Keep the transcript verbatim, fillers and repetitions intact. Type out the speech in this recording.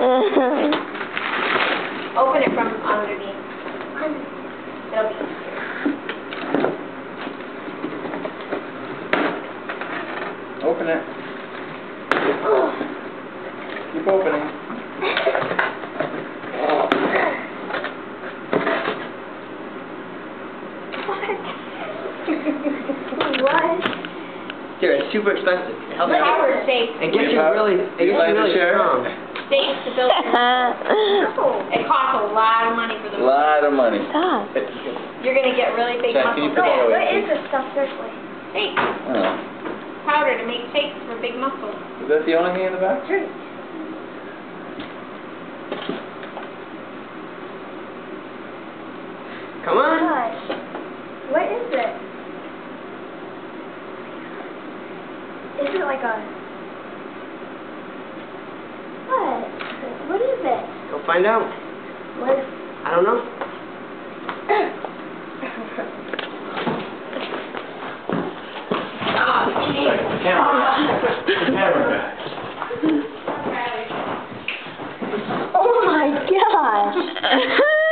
Open it from underneath. It'll be easier. Open it. Keep opening. What? Here, it's super expensive. It helps The you. power is safe. It gets you really, it gets you really strong. Safe to build. It costs a lot of money for the. A lot of money. Stop. You're gonna get really big Jack, can you muscles. put that away, What is please? this stuff, seriously? Shake. Oh. Powder to make shakes for big muscles. Is that the only thing in the back? Drink. Come on. Gosh. What is it? Is it like a... What? What is it? Go find out. What? I don't know. Camera. Camera. Oh my gosh.